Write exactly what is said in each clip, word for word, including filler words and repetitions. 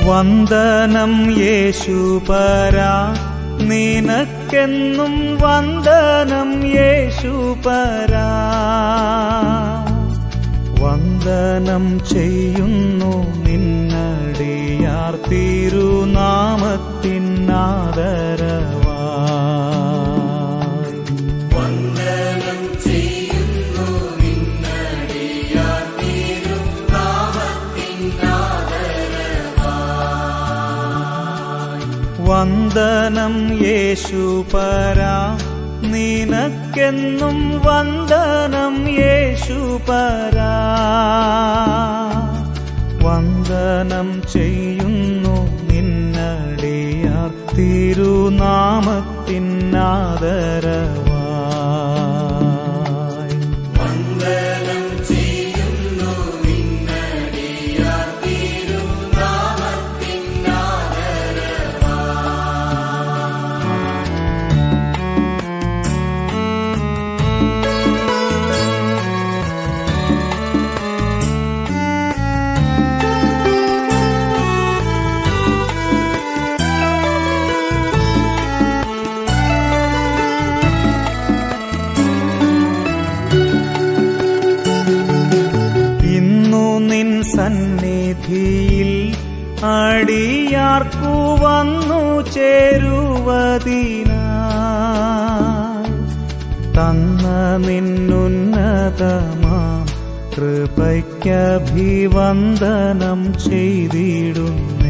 വന്ദനം യേശുപരാ, നിനക്കെന്നും വന്ദനം യേശുപരാ. വന്ദനം ചെയ്യുന്നു നിന്നടിയാർ തിരുനാമത്തിനാദരവായി. വന്ദനം ചെയ്യുന്നു നിന്നടിയാർ തിരുനാമത്തിനാദരവായി. വന്ദനം യേശുപരാ, നിനക്കെന്നും വന്ദനം യേശുപരാ. വന്ദനം ചെയ്യുന്നു നിന്നടിയാർ തിരുനാമത്തിനാദരവായി. വന്ദനം ചെയ്യുന്നു നിന്നടിയാർ സന്നിധിയിൽ അടിയാർക്കു വന്നു ചേരുവതിനായി തന്ന നിന്നുന്നതമാം കൃപയ്ക്കഭിവന്ദനം ചെയ്തിടുന്നേ.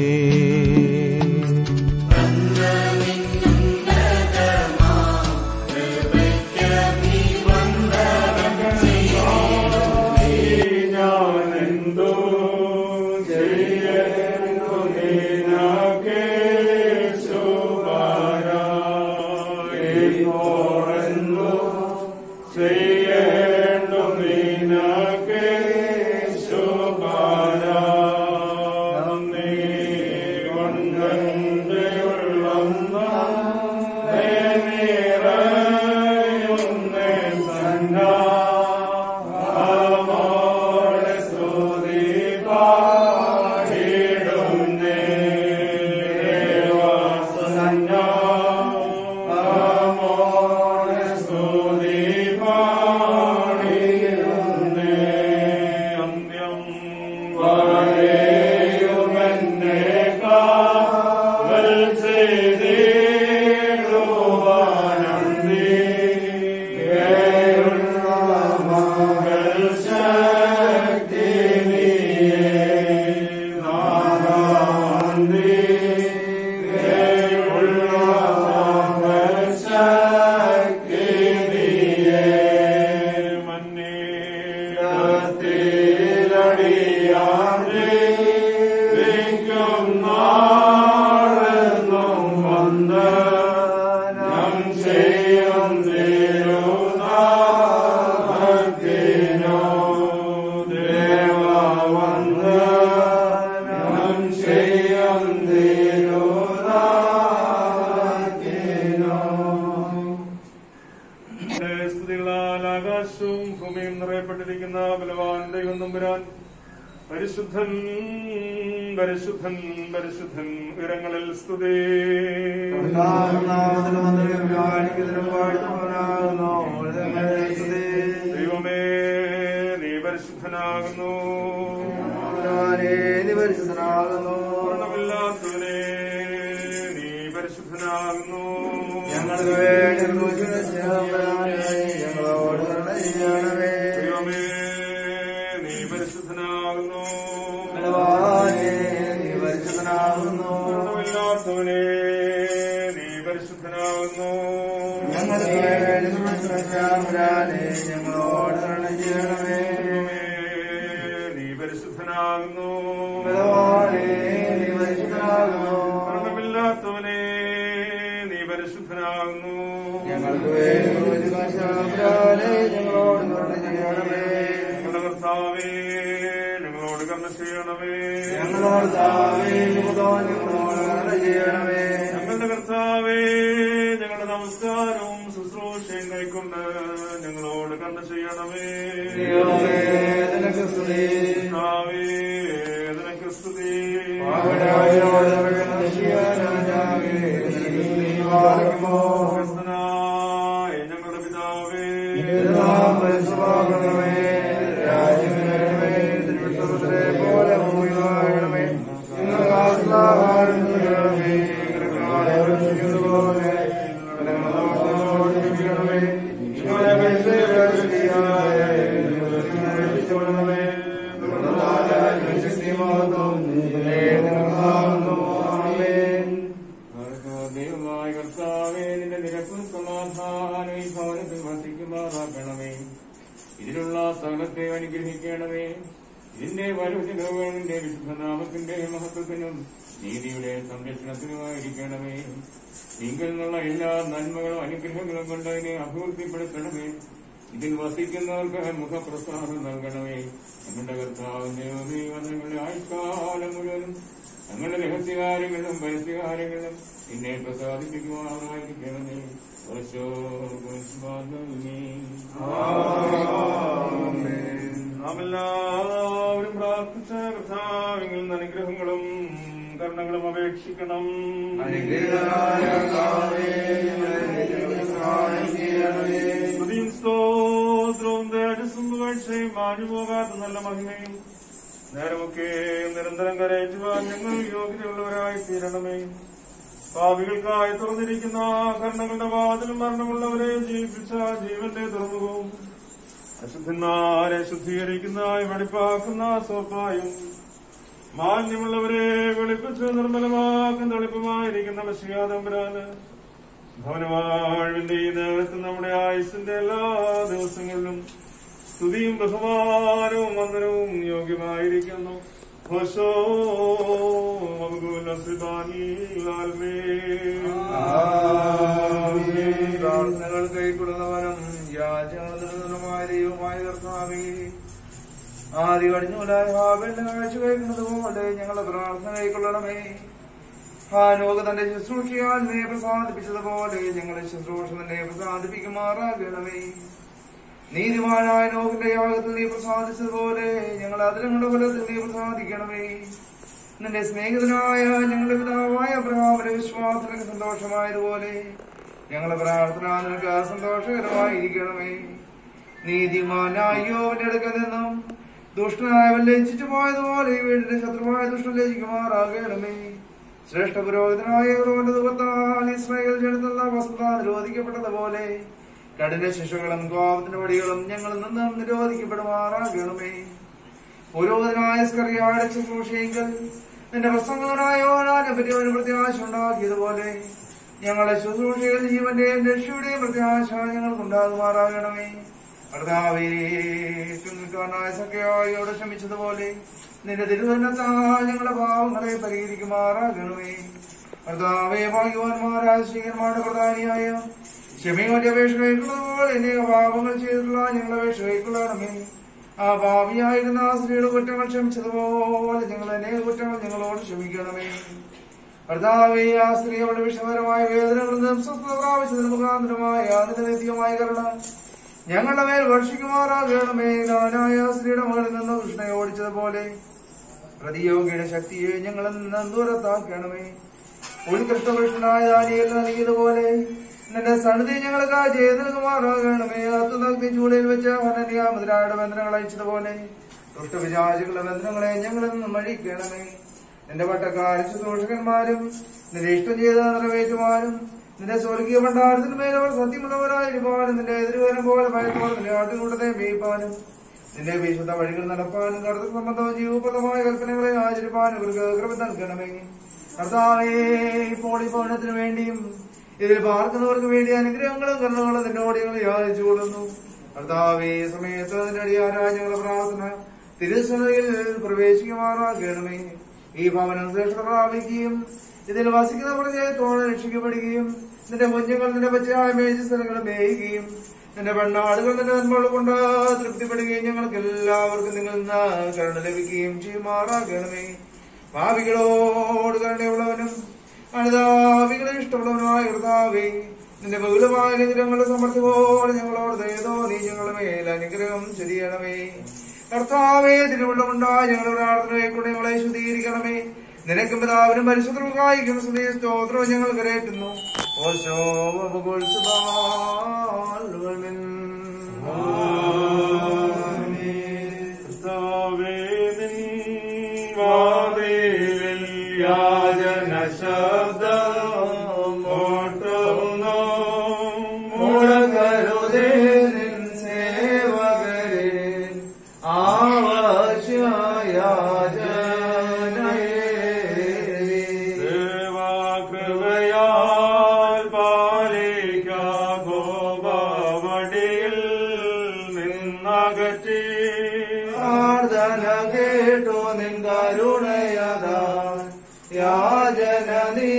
പരിശുദ്ധൻ പരിശുദ്ധൻ പരിശുദ്ധൻ ഉയരങ്ങളിൽ സ്തുതി. ദൈവമേ നീ പരിശുദ്ധനാകുന്നു, പൂർണ്ണമില്ലാത്തവനെ നീ പരിശുദ്ധനാകുന്നു. ദൈവമേ നീ പരിശുദ്ധനാകുന്നു, പൂർണ്ണമില്ലാത്തവനെ നീ പരിശുദ്ധനാകുന്നു. ഞങ്ങളോട് ചെയ്യണമേ. നീ പരിശുദ്ധനാകുന്നു, മരണമില്ലാത്തവനെ നീ പരിശുദ്ധനാകുന്നു. ഞങ്ങൾക്ക് വേണ്ടി ഞങ്ങളോട് ചെയ്യണമേ. ഞങ്ങളുടെ കർത്താവേ ഞങ്ങളോട് കരുണ ചെയ്യണമേ. ഞങ്ങളോട് ചെയ്യണമേ. ഞങ്ങളുടെ കർത്താവേ ഞങ്ങളുടെ നമസ്കാരവും ശുശ്രൂഷയും കൈക്കൊണ്ട് ഞങ്ങളോട് കരുണ ചെയ്യണമേ. നിനക്ക് സ്തുതി. കർത്താവേ നിനക്ക് സ്തുതി. ഞങ്ങളുടെ പിതാവേ ദൈവമായ കർത്താവേ, നിന്റെ നിരക്കും സമാധാനം ഈ ഭവനത്തിൽ വസിക്കുമാറാക്കണമേ. ഇതിലുള്ള സകലത്തെ അനുഗ്രഹിക്കണമേ. ഇതിന്റെ വലുതിനും നിന്റെ വിശുദ്ധനാമത്തിന്റെ മഹത്വത്തിനും നീതിയുടെ സംരക്ഷണത്തിനുമായിരിക്കണമേ. നിങ്ങൾ നിന്നുള്ള എല്ലാ നന്മകളും അനുഗ്രഹങ്ങളും കൊണ്ട് അതിനെ അഭിവൃദ്ധിപ്പെടുത്തണമേ. ഇതിൽ വസിക്കുന്നവർക്ക് മുഖപ്രസാദം നൽകണമേ. ഞങ്ങളുടെ കർത്താവിന്റെ ദൈവങ്ങളുടെ ആയുഷ്കാലം മുഴുവനും ഞങ്ങളുടെ രഹസ്യകാര്യങ്ങളും പരസ്യകാര്യങ്ങളും നിന്നെ പ്രസാദിപ്പിക്കുവാനായിരിക്കണമേ. നാം എല്ലാവരും പ്രാർത്ഥിച്ച കർത്താവിൽ നിന്ന് അനുഗ്രഹങ്ങളും കരുണകളും അപേക്ഷിക്കണം. സ്തുതിയും സ്തോത്രവും തേജസ്സും പുകഴ്ചയും മാഞ്ഞുപോകാത്ത നല്ല മഹിമയും നേരമൊക്കെ നിരന്തരം കരയറ്റുവാൻ ഞങ്ങൾ യോഗ്യതയുള്ളവരായി തീരണമേ. പാപികൾക്കായി തുറന്നിരിക്കുന്ന കരുണകളുടെ വാതിലും മരണമുള്ളവരെ ജീവിപ്പിച്ച ജീവന്റെ തുറമുഖവും അശുദ്ധന്മാരെ ശുദ്ധീകരിക്കുന്നതായി വെടിപ്പാക്കുന്ന സോപ്പായും മാന്യമുള്ളവരെ വെളിപ്പിച്ച് നിർമ്മലമാക്കുന്ന എളുപ്പമായിരിക്കുന്ന മഷിയാതമ്പരാന് ഭവനവാഴ്വിന്റെ ഈ നേരത്തിൽ നമ്മുടെ ആയുസിന്റെ എല്ലാ ദിവസങ്ങളിലും സ്തുതിയും ബഹുമാനവും വന്ദനവും യോഗ്യമായിരിക്കുന്നു. പ്രാർത്ഥനകൾ കൈക്കൊള്ളുന്നവനും യാചകമായ ദൈവമായ കർത്താവേ, ആദ്യ കടിഞ്ഞൂലായ ഹാബലിന്റെ കാഴ്ച കഴിക്കുന്നത് പോലെ ഞങ്ങളെ പ്രാർത്ഥന കൈക്കൊള്ളണമേ. ആ ലോക തന്റെ ശുശ്രൂഷയാൽ നീ പ്രസാദിപ്പിച്ചതുപോലെ ഞങ്ങളെ ശുശ്രൂഷ തന്നെ പ്രസാദിപ്പിക്കുമാറാകണമേ. നീതിമാനായ നോകിന്റെ യാഗത്തിൽ നീ പ്രസാദിച്ചതുപോലെ ഞങ്ങൾ അതിരങ്ങളുടെ ഫലത്തിൽ നീ പ്രസാദിക്കണമേ. നിന്റെ സ്നേഹിതനായ ഞങ്ങളുടെ പിതാവായ അബ്രഹാമിന്റെ വിശ്വാസത്തിന് സന്തോഷമായതുപോലെ ഞങ്ങളുടെ പ്രാർത്ഥന നിനക്ക് സന്തോഷകരമായിരിക്കണമേ. നീതിമാനായ യോവിന്റെ അടുക്കൽ നിന്നും ദുഷ്ടനായവൻ ലജ്ജിച്ചു പോയതുപോലെ ഈ വീടിന്റെ ശത്രുവായ ദുഷ്ടൻ ലജിക്കുമാറാകണമേ. ശ്രേഷ്ഠ പുരോഹിതനായ യഹോവയുടെ ദുഃഖത്താൽ ഇസ്രായേൽ ജനതയുള്ള വസ്തുത നിരോധിക്കപ്പെട്ടതുപോലെ കഠിന ശിക്ഷകളും കോപത്തിന്റെ വടികളും ഞങ്ങളിൽ നിന്നും നിരോധിക്കപ്പെടുമാറാകണമേ. പുരോഹിതനായ സ്കറിയായുടെ ശുശ്രൂഷയെങ്കിൽ നിന്റെ പ്രസംഗനായ ഓരാനെ പറ്റി ഒരു പ്രത്യാശ ഉണ്ടാക്കിയതുപോലെ ഞങ്ങളുടെ ശുശ്രൂഷയിൽ ജീവന്റെയും രക്ഷയുടെയും പ്രത്യാശ ഞങ്ങൾക്കുണ്ടാകുമാറാകണമേ. കർത്താവേ, ചുരുക്കാനായ സഖ്യയോട് ക്ഷമിച്ചതുപോലെ നിന്റെ തിരുവനത്താൽ ഞങ്ങളുടെ പാവങ്ങളെ പരിഹരിക്കുമാറാകണമേ. കർത്താവേ, ഭാഗ്യവാന്മാരായ ശ്രീകന്മാരുടെ പ്രധാനിയായ ക്ഷമയോന്റെ അപേക്ഷ കൈക്കൊള്ളുന്നതുപോലെ അനേക പാപങ്ങൾ ചെയ്തിട്ടുള്ള ഞങ്ങളുടെ അപേക്ഷ കൈക്കൊള്ളണമേ. ആ പാപിയായിരുന്ന ആ സ്ത്രീയുടെ കുറ്റങ്ങൾ ക്ഷമിച്ചതുപോലെ ഞങ്ങൾ അനേക കുറ്റങ്ങൾ ഞങ്ങളോട് ക്ഷമിക്കണമേ. കർത്താവേ, ആ സ്ത്രീ അവളുടെ വിഷമകരമായ വേദനകളിൽ നിന്നും സ്വസ്ഥത പ്രാപിച്ചതിന് മുഖാന്തരമായ അതിന്റെ നിത്യമായ കരുണ ഞങ്ങളുടെ മേൽ വർഷിക്കുമാറാകണമേ. നാനായ സ്ത്രീയുടെ മകളിൽ നിന്ന് കൃഷ്ണയെ ഓടിച്ചതുപോലെ പ്രതിയോഗിയുടെ ശക്തിയെ ഞങ്ങളിൽ നിന്ന് ദൂരത്താക്കണമേ. ഉത്കൃഷ്ടപുരുഷനായ ദാനിയേൽ നൽകിയതുപോലെ നിന്റെ സന്നിധി ഞങ്ങൾക്ക് ചെയ്തകുമാറാകണമേ. അത്തുനഗ്നി ചൂളയിൽ വെച്ച് ഹനന്യ മുതലായുടെ ബന്ധനങ്ങൾ അയച്ചതുപോലെ ദുഷ്ടവിചാരികളുടെ ബന്ധനങ്ങളെ ഞങ്ങളിൽ നിന്നും അഴിക്കണമേ. നിന്റെ പട്ടക്കാരും ശുശ്രൂഷകന്മാരും നിന്റെ ഇഷ്ടം ചെയ്ത് നിറവേറ്റുവാനും നിന്റെ സ്വർഗീയ ഭണ്ഡാരത്തിന് മേലവർ സത്യമുള്ളവരായിരിക്കാനും നിന്റെ എതിരുവരം പോലെ ഭയത്തോടെ നിന്റെ ആട്ടുകൂട്ടത്തെ മേയിപ്പാനും നിന്റെ വിശുദ്ധ വഴികൾ നടപ്പാനും കടത്ത സംബന്ധവും ജീവപ്രദമായ കൽപ്പനകളെ ആചരിപ്പാനും ഇവർക്ക് കൃപ നൽകണമേ. കർത്താവേ, ഇപ്പോൾ ഈ ഭവനത്തിനു വേണ്ടിയും ഇതിൽ പാർക്കുന്നവർക്ക് വേണ്ടി അനുഗ്രഹങ്ങളും കരുണകളും നിന്നോട് ഞങ്ങൾ യാചിച്ചു കൊള്ളുന്നു. കർത്താവേ, സമയത്ത് നിന്റെ അടിയാരായ ഞങ്ങളുടെ പ്രാർത്ഥന തിരുസഭയിൽ പ്രവേശിക്കുമാറാകണമേ. ഈ ഭവനം ശ്രേഷ്ഠ പ്രാപിക്കുകയും ഇതിൽ വസിക്കുന്ന പ്രജയത്തോടെ രക്ഷിക്കപ്പെടുകയും നിന്റെ കുഞ്ഞുങ്ങൾ നിന്റെ പച്ചയായ മേച്ച സ്ഥലങ്ങൾ മേയുകയും നിന്റെ പെണ്ണാടുകൾ നിന്റെ നന്മകൾ കൊണ്ട് തൃപ്തിപ്പെടുകയും ഞങ്ങൾക്ക് എല്ലാവർക്കും നിങ്ങൾ നിന്ന് കരുണ ലഭിക്കുകയും ചെയ്യുമാറാകണമേ. പാപികളോട് കരുണയുള്ളവനും അനുതാപികളെ ഇഷ്ടമുള്ളവനുമായ കർത്താവേ, നിന്റെ ബഹുലമായ അനുഗ്രഹങ്ങളുടെ സമൃദ്ധി പോലെ ഞങ്ങളോട് ദയതോ നീ ഞങ്ങളുടെ മേൽ അനുഗ്രഹം ചെയ്യണമേ. കർത്താവേ, തിരുവുള്ളമുണ്ടായി ഞങ്ങളുടെ പ്രാർത്ഥനയെക്കൊണ്ട് ഞങ്ങളെ ശുദ്ധീകരിക്കണമേ. നിനക്കും പിതാവിനും പരിശുദ്ധർക്കായിക്കും സ്തുതി സ്തോത്രവും ഞങ്ങൾ കരയറ്റുന്നു. കേട്ടോ നിൻ കരുണയതാ യാചന നീ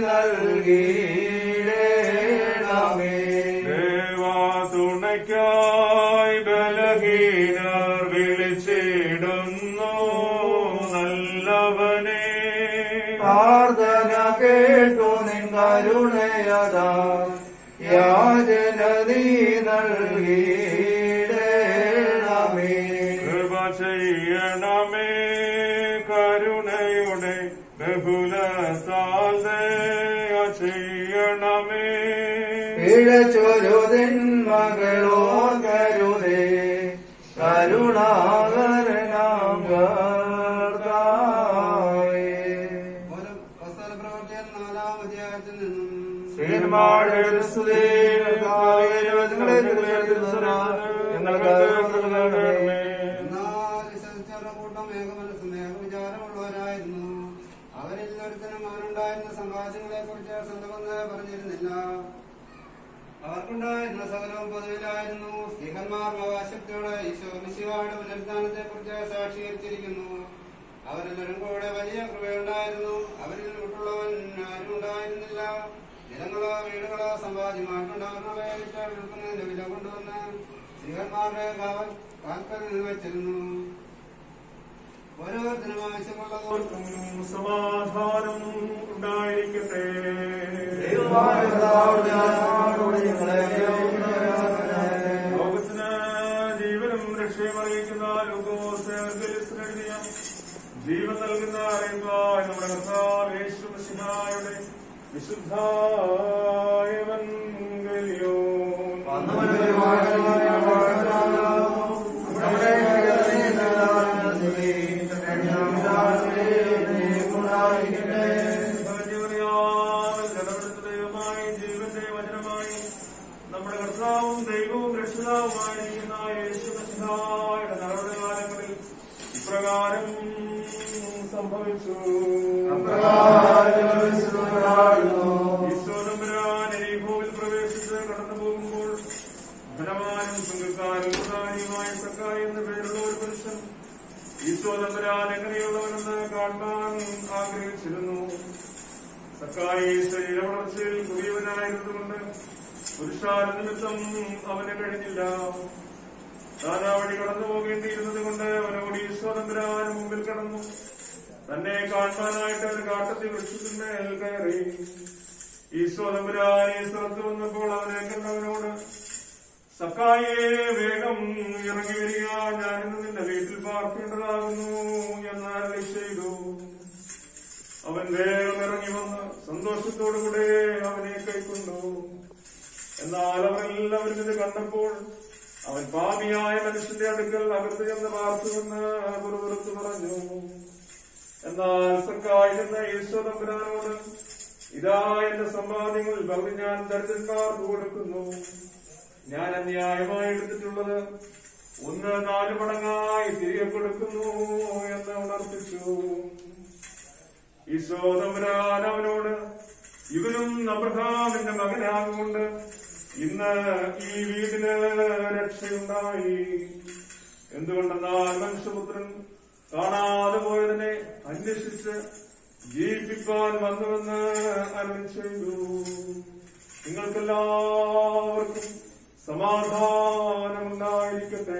നൽകിയിടേണമേ. ദേവാ തുണയ്ക്കായി ബലഹീനർ വിളിച്ചിടുന്നു നല്ലവനെ. പ്രാർത്ഥന കേട്ടോ നിൻ കരുണയതാ യാചന നീ നൽകിയിടേണമേ. കൃപ ചെയ്യണമേ കരുണയുടെ ബഹുലത്താൽ ദയ ചെയ്യണമേ. ഇഴച്ചൊരുതിൻ മകളോ കരുതേ കരുണാകരനാം കർത്താവേ. പ്രവർത്തന നാലാം അധ്യായത്തിൽ നിന്നും കൂട്ടം ഏകമനസ്സും ഏകവിചാരമുള്ളവരായിരുന്നു. അവരിൽ ഒരുത്തനും അവനുണ്ടായിരുന്ന സമ്പാദ്യങ്ങളെ കുറിച്ച് സ്വന്തമെന്ന് പറഞ്ഞിരുന്നില്ല. അവർക്കുണ്ടായിരുന്ന സകലവും പൊതുവിലായിരുന്നു. സ്ത്രീകന്മാർ അവകാശത്തോടെ ഈശോ മിശിഹായുടെ പുനരുദ്ധാനത്തെ കുറിച്ച് സാക്ഷീകരിച്ചിരിക്കുന്നു. അവരെല്ലാവരും കൂടെ വലിയ കൃപയുണ്ടായിരുന്നു. അവരിൽ വിട്ടുള്ളവൻ ആരും ഉണ്ടായിരുന്നില്ല. നിലങ്ങളോ വീടുകളോ സമ്പാദ്യമായിട്ടുണ്ടാകുന്നവയെ വിട്ട് വിൽക്കുന്നതിന്റെ വില കൊണ്ടുവന്ന് സ്ത്രീകന്മാരുടെ കാൽക്കൽ വെച്ചിരുന്നു. ഓരോരുത്തരും ആവശ്യമുള്ളതോർക്കും സമാധാനം ഉണ്ടായിരിക്കട്ടെ. ലോകത്തിന് ജീവനും രക്ഷയും അറിയിക്കുന്ന ലോകോസെഴുതിയ ജീവൻ നൽകുന്ന അറിയുവാൻ നമ്മുടെ കർത്താവ് യേശു മിശിഹായുടെ വിശുദ്ധായ എവങ്കേലിയോൻ ദൈവമായി ജീവന്റെ വചനമായി നമ്മുടെ കർത്താവും ദൈവവും രക്ഷിതാവുമായിരിക്കുന്ന യേശു മിശിഹായുടെ നടപടികാലങ്ങളിൽ ഇപ്രകാരം സംഭവിച്ചു. ഈശോതമ്പുരാൻ പ്രവേശിച്ച് കടന്നു പോകുമ്പോൾ ധനവാനും സംഘക്കാരും പ്രധാനിയുമായ സക്കായി എന്ന പേരുള്ള ഒരു പുരുഷൻ ഈശോതമ്പുരാൻ എങ്ങനെയുള്ളവനെന്ന് കാണാൻ ആഗ്രഹിച്ചിരുന്നു. സക്കായി ശരീര വളർച്ചയിൽ പുതിയവനായിരുന്നുകൊണ്ട് പുരുഷാര നിമിത്തം അവന് കഴിഞ്ഞില്ല. താൻ ആ വഴി കടന്നു പോകേണ്ടിയിരുന്നത് കൊണ്ട് അവനോട് ഈശോതമ്പുരാൻ മുമ്പിൽ കടന്നു. തന്നെ കാണാനായിട്ട് ഒരു കാട്ടത്തിൽ വൃക്ഷത്തിന്മേൽ കയറി. ഈശോതമ്പുരാൻ ഈ സ്ഥലത്ത് വന്നപ്പോൾ അവനെ കണ്ടവനോട് സക്കായിയെ വേഗം ഇറങ്ങി വരിക, ഞാനിന്ന് നിന്റെ വീട്ടിൽ പാർക്കേണ്ടതാകുന്നു എന്ന് അരുളി ചെയ്തു. അവൻ വേഗം ഇറങ്ങി വന്ന് സന്തോഷത്തോടുകൂടെ അവനെ കൈക്കൊണ്ടു. എന്നാൽ അവരെല്ലാവരും ഇത് കണ്ടപ്പോൾ അവൻ പാപിയായ മനുഷ്യന്റെ അടുക്കൽ അകത്ത് ചെന്ന് പാർത്തുവെന്ന് പുറത്തു പറഞ്ഞു. എന്നാൽ സക്കായി എന്ന ഈശോതമ്പുരാനോട് ഇതാ എന്റെ സമ്പാദ്യങ്ങൾ പകുതി ഞാൻ ദരിദ്രന്മാർക്ക് കൊടുക്കുന്നു. ഞാൻ അന്യായമായി എടുത്തിട്ടുള്ളത് ഒന്ന് നാലു മടങ്ങായി തിരികെ കൊടുക്കുന്നു എന്ന് ഉണർത്തിച്ചു. ഈശോതമ്പുരാൻ അവനോട് ഇവനും അബ്രഹാമിന്റെ മകനാകൊണ്ട് ഇന്ന് ഈ വീടിന് രക്ഷയുണ്ടായി. എന്തുകൊണ്ടെന്നാൽ മനുഷ്യപുത്രൻ കാണാതെ പോയതിനെ അന്വേഷിച്ച് ജീവിപ്പിക്കാൻ വന്നുവെന്ന് അരുളി ചെയ്തു. നിങ്ങൾക്കെല്ലാവർക്കും സമാധാനമുണ്ടായിരിക്കട്ടെ.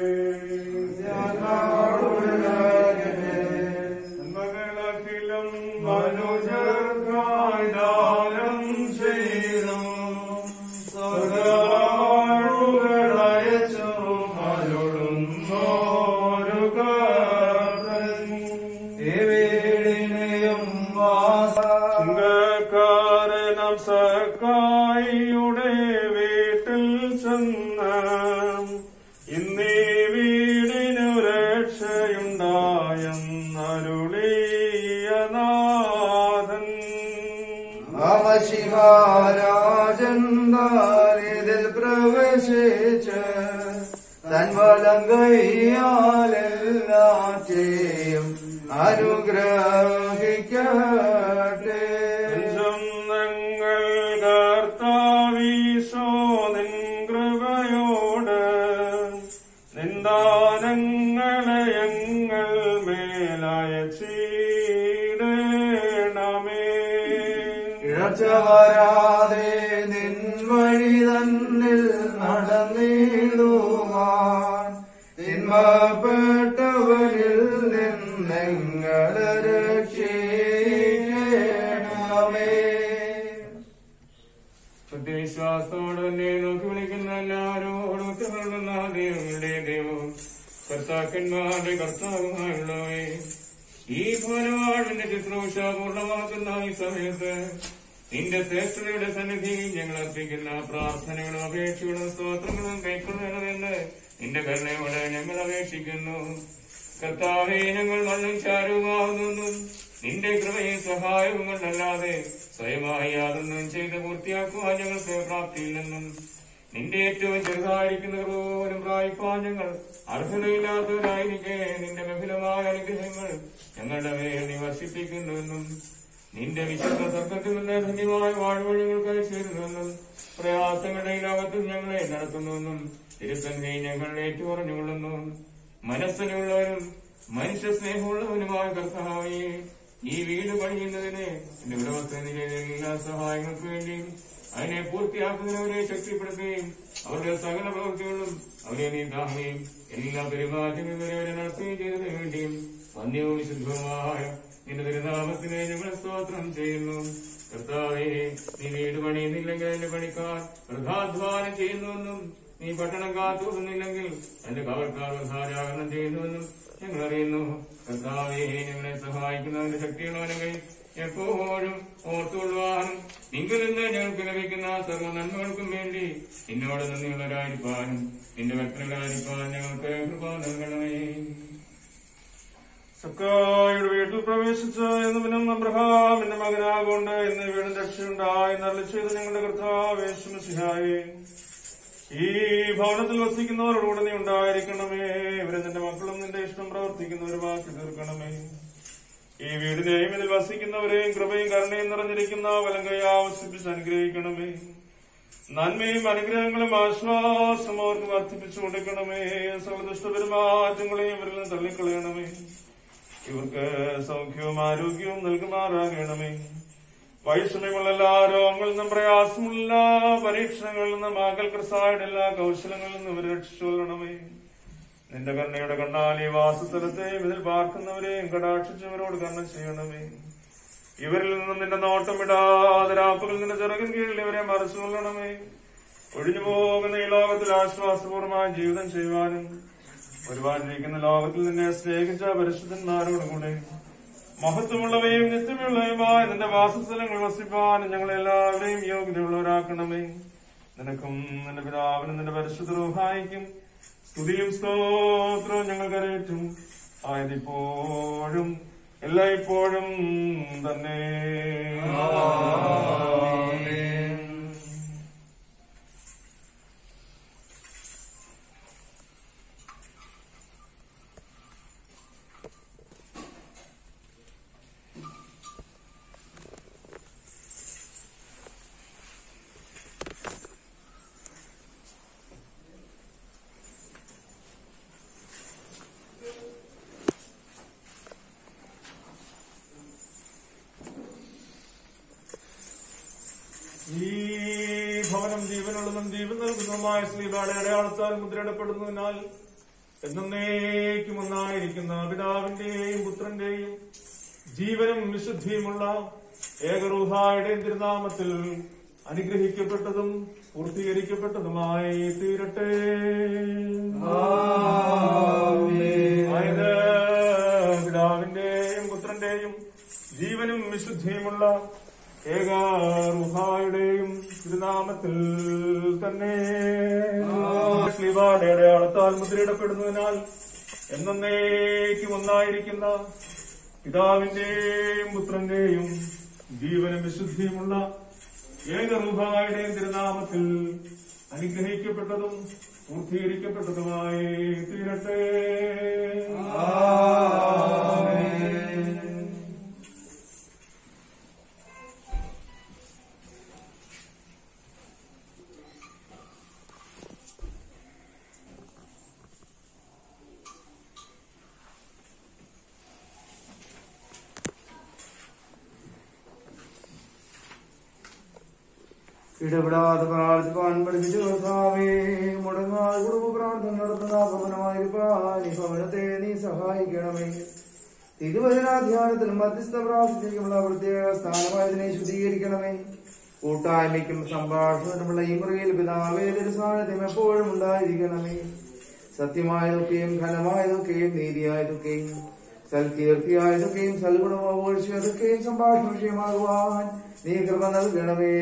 നന്മകളഖിലം മനുജർക്കായി ദാനം ചെയ്തു. സ്വർഗ്ഗവാഴുകളയച്ചു മരുളുന്നോരു കർത്തൻ. ഈ വീടിനെയും തൻ വലം കൈയാലെല്ലാം ചെയ്യും അനുഗ്രഹിക്കട്ടെ. ഞങ്ങൾ കർത്താവീശോ നിൻ കൃപയോട് നിന്ദാനങ്ങളെ ഞങ്ങൾ മേലയച്ചിടണമേ. ഇഴച്ച വരാതെ നിൻ വഴി തന്നിൽ നടന്നിടുവാൻ തിന്മപ്പെട്ടവരിൽ നിന്നെങ്ങളെ രക്ഷിക്കണമേ. സത്യവിശ്വാസത്തോടെ തന്നെ നോക്കി വിളിക്കുന്ന എല്ലാവരോടും ദൈവങ്ങളുടെ ദൈവവും കർത്താക്കന്മാരുടെ കർത്താവുമായുള്ളവേ, ഈ ഭവനവാഴിന്റെ ശുശ്രൂഷ പൂർണ്ണമാക്കുന്ന ഈ സമയത്ത് നിന്റെ ശ്രേഷ്ഠതയുടെ സന്നിധിയിൽ ഞങ്ങൾ അർപ്പിക്കുന്ന പ്രാർത്ഥനകളും അപേക്ഷകളും സ്തോത്രങ്ങളും കൈക്കൊള്ളണമെന്ന് നിന്റെ കരുണയോടെ ഞങ്ങൾ അപേക്ഷിക്കുന്നു. കർത്താവേ, ഞങ്ങൾ മണ്ണും ചാരവുമാവുന്നൊന്നും നിന്റെ കൃപയും സഹായവും കൊണ്ടല്ലാതെ സ്വയമായി യാതൊന്നും ചെയ്ത് പൂർത്തിയാക്കുവാൻ ഞങ്ങൾക്ക് പ്രാപ്തിയില്ലെന്നും നിന്റെ ഏറ്റവും ചെറുതായിരിക്കുന്ന പോലും പ്രായിപ്പാൻ ഞങ്ങൾ അർഹതയില്ലാത്തവരായിരിക്കെ നിന്റെ ബഹുലമായ അനുഗ്രഹങ്ങൾ ഞങ്ങളുടെ മേൽ നീ വർഷിപ്പിക്കുന്നുവെന്നും നിന്റെ വിശുദ്ധ സ്വർഗത്തിൽ നിന്ന് ധന്യമായ വാഴ്വഴികൾക്ക് അയച്ചിരുന്നുവെന്നും പ്രയാസങ്ങളുടെ ലോകത്തും ഞങ്ങളെ നടത്തുന്നുവെന്നും തിരുസന്നിധി ഞങ്ങൾ ഏറ്റുപറഞ്ഞുകൊള്ളുന്നു. മനസ്സിനുള്ളവരും മനുഷ്യ സ്നേഹമുള്ളവനുമായ കർത്താവേ, ഈ വീട് പണിയുന്നതിന് എന്റെ ഉടമസ്ഥനിലെ എല്ലാ സഹായങ്ങൾക്ക് വേണ്ടിയും അതിനെ പൂർത്തിയാക്കുന്നവരെ ശക്തിപ്പെടുത്തുകയും അവരുടെ സകല പ്രവൃത്തികളും അവരെ നീ താങ്ങുകയും എല്ലാ പെരുമാറ്റങ്ങളും അവരെ നടത്തുകയും ചെയ്തതിനു വേണ്ടിയും വന്യവും വിശുദ്ധവുമായ നിന്റെ തിരുനാമത്തിനെ ഞങ്ങൾ സ്തോത്രം ചെയ്യുന്നു. കർത്താവേ, നീ വീട് പണിയുന്നില്ലെങ്കിൽ അതിന്റെ പണിക്കാർ വൃഥാധ്വാനം ചെയ്യുന്നുവെന്നും നീ പട്ടണം കാത്തുകൊടുന്നില്ലെങ്കിൽ അതിന്റെ കവർക്കാർ വൃഥാജാഗരണം ചെയ്യുന്നുവെന്നും ഞങ്ങൾ അറിയുന്നു. കർത്താവേ, ഞങ്ങളെ സഹായിക്കുന്നതിന്റെ ശക്തിയുള്ളവനെങ്കിൽ എപ്പോഴും ഓർത്തുകൊള്ളുവാനും നിങ്ങൾ നിന്ന് ഞങ്ങൾക്ക് ലഭിക്കുന്ന സർവ്വ നന്മകൾക്കും വേണ്ടി നിന്നോട് നന്ദിയുള്ളവരായിരിക്കാനും നിന്റെ വ്യക്തങ്ങളായിരിക്കാൻ ഞങ്ങൾക്ക് കൃപ നൽകണമേ. സക്കായുടെ വീട്ടിൽ പ്രവേശിച്ച എന്നതിനും അബ്രഹാമിന്റെ മകനാകൊണ്ട് ഇന്ന് വീടിന് രക്ഷയുണ്ടായി നല്ല ചെയ്ത് ഞങ്ങളുടെ കർത്താവേ മിശിഹായേ, ഈ ഭവനത്തിൽ വസിക്കുന്നവരോട് നീ ഉണ്ടായിരിക്കണമേ. ഇവരെ നിന്റെ മക്കളും നിന്റെ ഇഷ്ടം പ്രവർത്തിക്കുന്നവരുമാക്കി തീർക്കണമേ. ഈ വീടിനെയും ഇതിൽ വസിക്കുന്നവരെയും കൃപയും കരുണയും നിറഞ്ഞിരിക്കുന്ന വലങ്കൈ ആവശ്യപ്പിച്ച് അനുഗ്രഹിക്കണമേ. നന്മയും അനുഗ്രഹങ്ങളും ആശ്വാസം അവർക്ക് വർദ്ധിപ്പിച്ചു കൊടുക്കണമേ. സകല ദുഷ്ടപെരുമാറ്റങ്ങളെയും ഇവരിൽ നിന്ന് തള്ളിക്കളയണമേ. ഇവർക്ക് സൗഖ്യവും ആരോഗ്യവും നൽകുമാറാകണമേ. വൈഷമ്യമുള്ള എല്ലാ രോഗങ്ങളിൽ നിന്നും പ്രയാസമുള്ള പരീക്ഷണങ്ങളിൽ നിന്നും ആകൽക്രസായുടെ എല്ലാ കൗശലങ്ങളിൽ നിന്നും ഇവരെ രക്ഷിച്ചുകൊള്ളണമേ. നിന്റെ കരുണയുടെ കണ്ണാൽ ഈ വാസസ്ഥലത്തെയും ഇതിൽ പാർക്കുന്നവരെയും കടാക്ഷിച്ചവരോട് കരുണ ചെയ്യണമേ. ഇവരിൽ നിന്നും നിന്റെ നോട്ടം ഇടാതെ രാപ്പകൽ നിന്റെ ചിറകിൻ കീഴിൽ ഇവരെ മറച്ചുകൊള്ളണമേ. ഒഴിഞ്ഞു പോകുന്ന ഈ ലോകത്തിൽ ആശ്വാസപൂർവമായ ജീവിതം ചെയ്യുവാനും ഒരുപാടിരിക്കുന്ന ലോകത്തിൽ നിന്നെ സ്നേഹിച്ച പരിശുദ്ധന്മാരോടുകൂടെ മഹത്വമുള്ളവയും നിത്യമുള്ളവയുമായ നിന്റെ വാസസ്ഥലങ്ങൾ വസിപ്പാനും ഞങ്ങളെല്ലാവരെയും യോഗ്യതയുള്ളവരാക്കണമേ. നിനക്കും നിന്റെ പിതാവിനും നിന്റെ പരിശുദ്ധ റൂഹായിക്കും സ്തുതിയും സ്തോത്രവും ഞങ്ങൾ കരയറ്റും ആയതിപ്പോഴും എല്ലായ്പ്പോഴും തന്നെ. ഈ ഭവനം ജീവനുള്ളതും ജീവൻ നൽകുന്നതുമായ ശ്രീബാടെ അടയാളത്താൽ മുദ്രയിടപ്പെടുന്നതിനാൽ എന്നേക്കും ഒന്നായിരിക്കുന്ന പിതാവിന്റെയും പുത്രന്റെയും ജീവനും വിശുദ്ധിയുമുള്ള ഏകറൂഹായുടെ തിരുനാമത്തിൽ അനുഗ്രഹിക്കപ്പെട്ടതും പൂർത്തീകരിക്കപ്പെട്ടതുമായി തീരട്ടെ. പിതാവിന്റെയും പുത്രന്റെയും ജീവനും വിശുദ്ധിയുമുള്ള ഏകാറുഹായുടെയും തിരുനാമത്തിൽ തന്നെ ശ്രീബാടെ അടയാളത്താൽ മുദ്രയിടപ്പെടുന്നതിനാൽ എന്നേക്കും ഒന്നായിരിക്കുന്ന പിതാവിന്റെയും പുത്രന്റെയും ജീവനും വിശുദ്ധിയുമുള്ള ഏകറുഹായുടെയും തിരുനാമത്തിൽ അനുഗ്രഹിക്കപ്പെട്ടതും പൂർത്തീകരിക്കപ്പെട്ടതുമായി തീരട്ടെ. ഇടപെടാതെ പ്രാർത്ഥിപ്പാൻ പഠിപ്പിച്ചു കർത്താവേ, മുടങ്ങാതെ കുടുംബ പ്രാർത്ഥന നടത്തുന്ന ഭവനമായിരിക്കാൻ ഈ ഭവനത്തെ നീ സഹായിക്കണമേ. തിരുവചനാധ്യാനത്തിലും മധ്യസ്ഥ പ്രാർത്ഥനയ്ക്കുമുള്ള പ്രത്യേക സ്ഥാനമായതിനെ ശുദ്ധീകരിക്കണമേ. കൂട്ടായ്മയ്ക്കും സംഭാഷണത്തിനുമുള്ള ഈ മുറിയിൽ പിതാവേ തിരു സാന്നിധ്യം എപ്പോഴും ഉണ്ടായിരിക്കണമേ. സത്യമായതൊക്കെയും ഘനമായതൊക്കെയും നീതിയായതൊക്കെയും സൽകീർത്തിയായതൊക്കെയും സൽഗുണമോഷിയതൊക്കെയും സംഭാഷണ വിഷയമാകുവാൻ നീ കൃപ നൽകണമേ.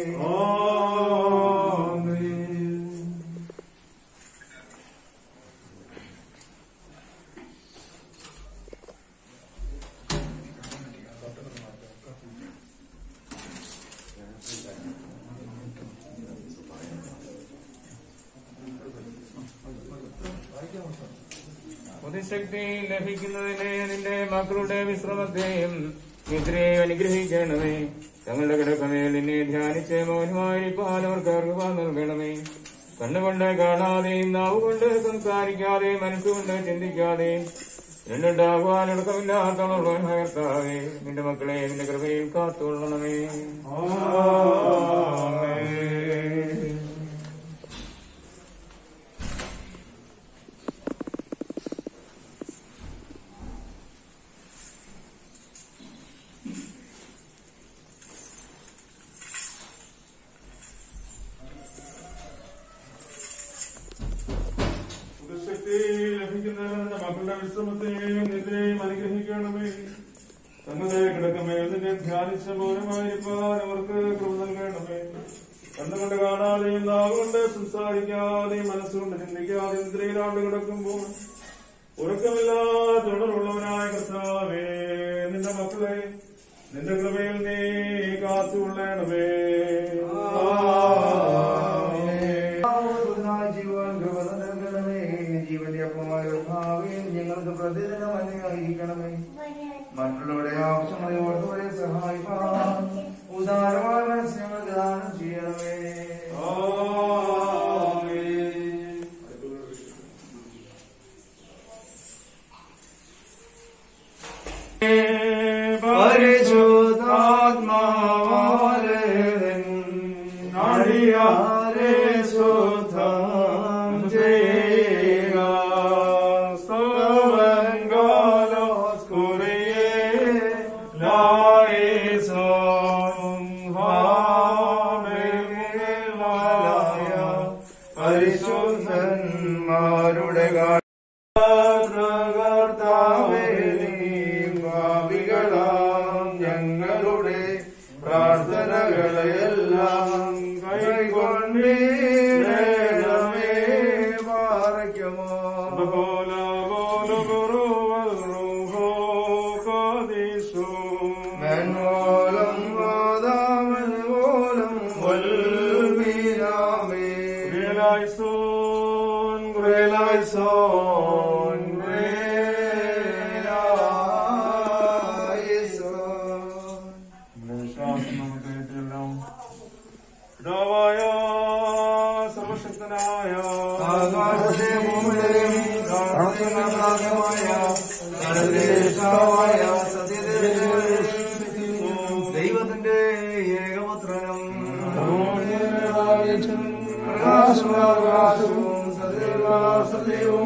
ബുദ്ധിശക്തി ലഭിക്കുന്നതിനെ നിന്റെ മക്കളുടെ വിശ്രമത്തെയും നിദ്രയെയും അനുഗ്രഹിക്കണമേ. തങ്ങളുടെ കിടക്കമേൽ നിന്നെ ധ്യാനിച്ച് മൗനമായിരിക്കാൻ അവർക്ക് കൃപ നൽകണമേ. കണ്ണുകൊണ്ട് കാണാതെയും നാവുകൊണ്ട് സംസാരിക്കാതെയും മനസ്സുകൊണ്ട് ചിന്തിക്കാതെയും രണ്ടുണ്ടാകുവാൻ ഒടുക്കമില്ലാത്തോളം കർത്താവേ, നിന്റെ മക്കളെ നിന്റെ കൃപയിൽ കാത്തുകൊള്ളണമേ. ലഭിക്കുന്ന മക്കളുടെ വിശ്രമത്തെയും നിദ്രയെയും അനുഗ്രഹിക്കണമേ. തങ്ങളുടെ കിടക്കമേൽ നിന്നെ ധ്യാനിച്ച മൗനമായിരിക്കാൻ അവർക്ക് കൃപ നൽകണമേ. കണ്ണുകൊണ്ട് കാണാതെയും നാവുകൊണ്ട് സംസാരിക്കാതെയും മനസ്സുകൊണ്ട് ചിന്തിക്കാതെയും നിദ്രയിലാണ്ട് കിടക്കുമ്പോൾ ഉറക്കമില്ലാത്തുള്ളവനായ കർത്താവേ, നിന്റെ മക്കളെ നിന്റെ കൃപയിൽ നീ കാത്തുകൊള്ളണമേ. ജീവന്റെ അപ്പമായ കർത്താവേ, ഞങ്ങൾക്ക് പ്രതിദിനം അനുഗ്രഹിക്കണമേ. മറ്റുള്ളവരുടെ ആവശ്യമായി ഓർത്തവരെ സഹായിക്കാൻ ഉദാരമായ മനസ്സ് ഞങ്ങൾക്ക് ദാനം ചെയ്യണമേ. പരിശുദ്ധാത്മാവാലെ അടിയാരെ ശുദ്ധം ചെയ്യുക. സ്തവൻകാലോസ് കുറിയേ ലായിസോം ഹാമേലായ പരിശുദ്ധന്മാരുടെ കർത്താവേ, ഭാവികളാം ഞങ്ങളുടെ പ്രാർത്ഥനകളെല്ലാം കൈകൊണ്ടീരണമേ. പാറയ്ക്കുമോ മെൻമോലം വാദാമൻമോലം വൽമീനാമേ. ഗ്രേലായിസോൻ ഗ്രേലായിസോൻ പിതാവായ സർവശക്തനായ ദൈവത്തിന്റെ ഏകപുത്രനും പ്രകാശവും സദൈവം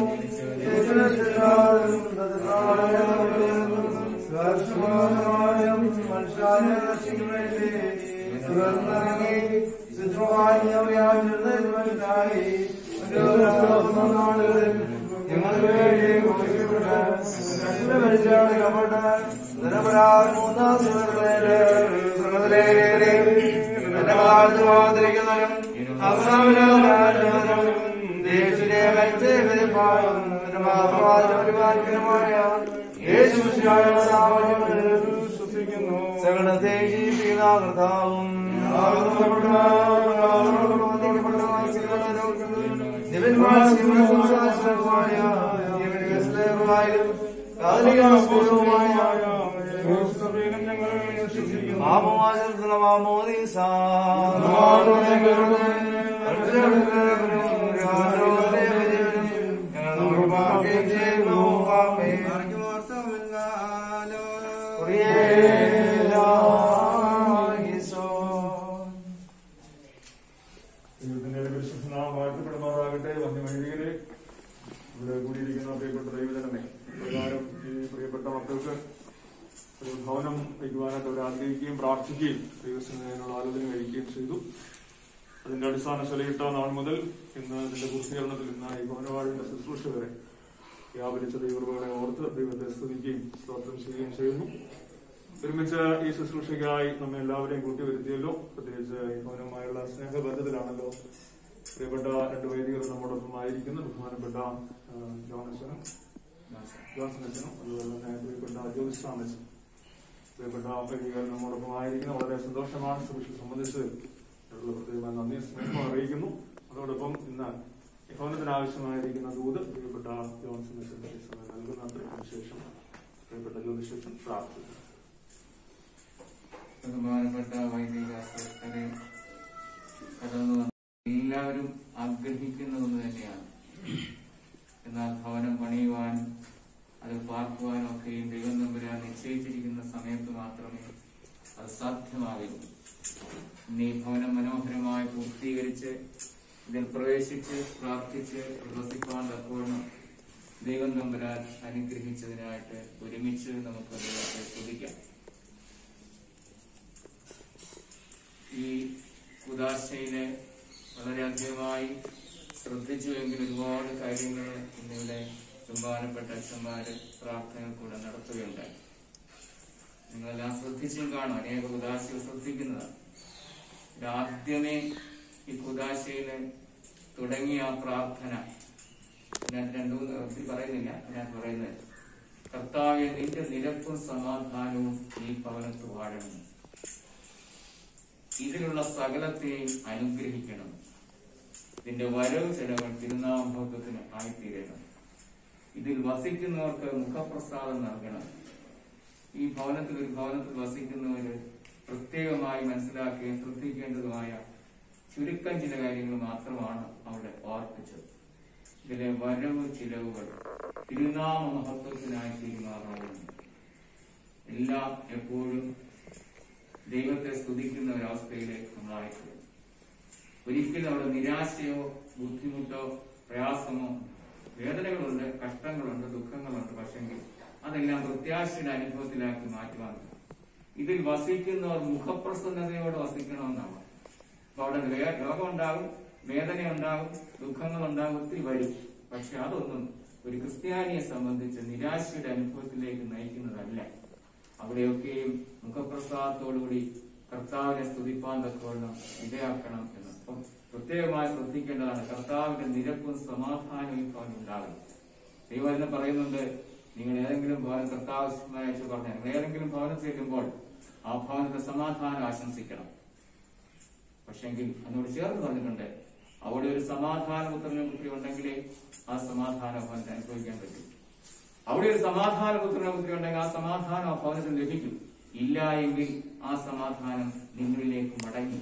സകലത്തെ ജീവിതാകർത്താവും ദൈവത്തിന്റെ പരിശുദ്ധനാമം വാഴ്ത്തപ്പെടുമാറാകട്ടെ. വന്യമൈദികരെ, ഇവിടെ കൂടിയിരിക്കുന്ന പ്രിയപ്പെട്ട ദൈവജനമേ, പ്രകാരം ഈ പ്രിയപ്പെട്ട മക്കൾക്ക് ഒരു ഭവനം വയ്ക്കുവാനായിട്ട് അവർ ആഗ്രഹിക്കുകയും പ്രാർത്ഥിക്കുകയും ദൈവസ്നേഹത്തിനുള്ള ആലോചന കഴിക്കുകയും ചെയ്തു. അതിന്റെ അടിസ്ഥാന ശലയിട്ട നാൾ മുതൽ ഇന്ന് അതിന്റെ പൂർത്തീകരണത്തിൽ ഇന്ന് ഈ ഭവനവാഴിന്റെ ശുശ്രൂഷ വരെ വ്യാപരിച്ച ദൈവങ്ങളെ ഓർത്ത് ദൈവത്തെ സ്തുതിക്കുകയും സ്തോത്രം ചെയ്യുകയും ചെയ്യുന്നു. ഒരുമിച്ച് ഈ ശുശ്രൂഷയ്ക്കായി നമ്മെ എല്ലാവരെയും കൂട്ടിവരുത്തിയല്ലോ. പ്രത്യേകിച്ച് ഈ ഭവനവുമായുള്ള സ്നേഹബന്ധത്തിലാണല്ലോ പ്രിയപ്പെട്ട രണ്ട് വൈദികർ നമ്മോടൊപ്പം ആയിരിക്കുന്നു. ബഹുമാനപ്പെട്ട ജോണച്ചനും ജോൺസണച്ചനും അതുപോലെ തന്നെ പ്രിയപ്പെട്ട ജ്യോതിഷാമച്ചനും പ്രിയപ്പെട്ട വൈദികർ നമ്മോടൊപ്പം ആയിരിക്കുന്നു. വളരെ സന്തോഷമാണ് ശുശ്രൂഷ സംബന്ധിച്ച് ഉള്ള പ്രത്യേകമായ നന്ദി സ്നേഹം അറിയിക്കുന്നു. അതോടൊപ്പം ഇന്ന് ഈ ഭവനത്തിന് ആവശ്യമായിരിക്കുന്ന ദൂത് പ്രിയപ്പെട്ട ജോൺസണച്ചന്റെ നൽകുന്ന ശേഷം പ്രിയപ്പെട്ട ജ്യോതിഷൻ പ്രാർത്ഥിക്കുന്നു. ബഹുമാനപ്പെട്ട വൈദിക ശ്രേഷ്ഠരെ, കടന്നു വന്ന എല്ലാവരും ആഗ്രഹിക്കുന്നതൊന്നു തന്നെയാണ്. എന്നാൽ ഭവനം പണിയുവാനും അത് പാർക്കുവാനും ഒക്കെയും ദൈവം തമ്പുരാൻ നിശ്ചയിച്ചിരിക്കുന്ന സമയത്ത് മാത്രമേ അത് സാധ്യമാകുള്ളൂ. ഇനി ഭവനം മനോഹരമായി പൂർത്തീകരിച്ച് ഇതിൽ പ്രവേശിച്ച് പ്രാർത്ഥിച്ച് വസിപ്പാൻ തക്കവണ്ണം ദൈവം തമ്പുരാൻ അനുഗ്രഹിച്ചതിനായിട്ട് ഒരുമിച്ച് നമുക്ക് ദൈവത്തെ സ്തുതിക്കാം. ഈ ഉദാശയില് വളരെയധികമായി ശ്രദ്ധിച്ചുവെങ്കിൽ ഒരുപാട് കാര്യങ്ങൾ ഇന്നിവിടെ ബഹുമാനപ്പെട്ട അച്ഛന്മാര് പ്രാർത്ഥനകൾ കൂടെ നടത്തുകയുണ്ടായി. നിങ്ങളെല്ലാം ശ്രദ്ധിച്ചും കാണും. അനേക ഉദാശകൾ ശ്രദ്ധിക്കുന്നതാണ്. ആദ്യമേ ഈ കുദാശയില് തുടങ്ങിയ ആ പ്രാർത്ഥന ഞാൻ രണ്ടു മൂന്ന് പറയുന്നില്ല. ഞാൻ പറയുന്നത്, കർത്താവേ, നിന്റെ നിരപ്പും സമാധാനവും ഈ ഭവനത്ത് വാഴണം. ഇതിലുള്ള സകലത്തെയും അനുഗ്രഹിക്കണം. ഇതിന്റെ വരവ് ചെലവുകൾ തിരുനാമഭോഗത്തിന് ആയിത്തീരണം. ഇതിൽ വസിക്കുന്നവർക്ക് മുഖപ്രസാദം നൽകണം. ഈ ഭവനത്തിൽ ഒരു ഭവനത്തിൽ വസിക്കുന്നവര് പ്രത്യേകമായി മനസ്സിലാക്കുകയും ശ്രദ്ധിക്കേണ്ടതുമായ ചുരുക്കം ചില കാര്യങ്ങൾ മാത്രമാണ് അവിടെ ഓർപ്പിച്ചത്. ഇതിലെ വരവ് ചിലവുകൾ തിരുനാമ മഹത്വത്തിനായി തീരുമാനമാകുന്നു. എല്ലാം എപ്പോഴും ദൈവത്തെ സ്തുതിക്കുന്ന ഒരവസ്ഥയിലേക്ക് നമ്മളായിത്തീരും. ഒരിക്കലും അവിടെ നിരാശയോ ബുദ്ധിമുട്ടോ പ്രയാസമോ, വേദനകളുണ്ട്, കഷ്ടങ്ങളുണ്ട്, ദുഃഖങ്ങളുണ്ട്. പക്ഷെങ്കിൽ അതെല്ലാം പ്രത്യാശയുടെ അനുഭവത്തിലാക്കി മാറ്റുവാൻ ഇതിൽ വസിക്കുന്നവർ മുഖപ്രസന്നതയോടെ വസിക്കണമെന്നാണ്. അപ്പൊ അവിടെ രോഗം ഉണ്ടാകും, വേദന ഉണ്ടാകും, ദുഃഖങ്ങൾ ഉണ്ടാകും, ഒത്തിരി വരും. പക്ഷെ അതൊന്നും ഒരു ക്രിസ്ത്യാനിയെ സംബന്ധിച്ച് നിരാശയുടെ അനുഭവത്തിലേക്ക് നയിക്കുന്നതല്ല. അവിടെയൊക്കെയും മുഖപ്രസാദത്തോടുകൂടി കർത്താവിനെ സ്തുതിപ്പാൻ തക്കവണ്ണം ഇടയാക്കണം എന്ന്. അപ്പം പ്രത്യേകമായി ശ്രദ്ധിക്കേണ്ടതാണ്. കർത്താവിന്റെ നിരപ്പും സമാധാനവും ഇപ്പോൾ ഉണ്ടാകും. ദൈവം എന്ന് പറയുന്നുണ്ട്, നിങ്ങൾ ഏതെങ്കിലും ഭവനം കർത്താവ് അയച്ചു പറഞ്ഞാൽ നിങ്ങൾ ഏതെങ്കിലും ഭവനം ചെല്ലുമ്പോൾ ആ ഭവനത്തെ സമാധാനം ആശംസിക്കണം. പക്ഷെങ്കിൽ അതിനോട് ചേർന്ന് പറഞ്ഞിട്ടുണ്ട്, അവിടെ ഒരു സമാധാനപുത്രനും കുട്ടി ഉണ്ടെങ്കിലേ ആ സമാധാന ഭവനത്തെ അനുഭവിക്കാൻ പറ്റും. അവിടെ ഒരു സമാധാനപുത്രനും കുട്ടി ഉണ്ടെങ്കിൽ ആ സമാധാനം ആ ഭവനത്തിന് ലഭിക്കും. ഇല്ല എങ്കിൽ ആ സമാധാനം നിങ്ങളിലേക്ക് മടങ്ങി.